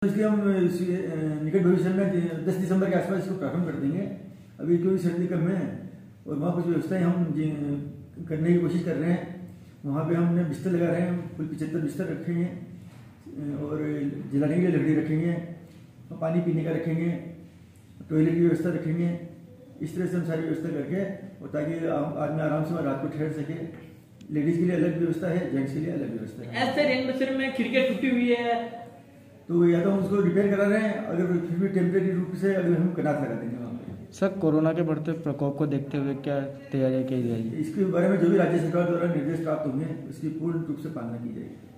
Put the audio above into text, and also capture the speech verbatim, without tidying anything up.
इसलिए हम निकट भविष्य में दस दिसंबर के आसपास इसको प्रारंभ कर देंगे। अभी क्योंकि सर्दी कम है और वहाँ कुछ व्यवस्थाएं हम करने की कोशिश कर रहे हैं। वहाँ पे हमने बिस्तर लगा रहे हैं, कुल पिछहत्तर बिस्तर रखे हैं और जलाने के लिए लकड़ी रखेंगे, पानी पीने का रखेंगे, टॉयलेट की व्यवस्था रखेंगे। इस तरह से हम सारी व्यवस्था करके और ताकि आदमी आराम से रात को ठहर सके। लेडीज के लिए अलग व्यवस्था है, जेंट्स के लिए अलग व्यवस्था है। ऐसे रेन बसेरे में खिड़कियाँ टूटी हुई है तो या तो हम उसको रिपेयर करा रहे हैं, अगर फिर भी टेम्परेरी रूप से अगर हम कनात लगा देंगे वहाँ पे। सर, कोरोना के बढ़ते प्रकोप को देखते हुए क्या तैयारियाँ की जाएगी? इसके बारे में जो भी राज्य सरकार द्वारा निर्देश प्राप्त होंगे उसकी पूर्ण रूप से पालना की जाएगी।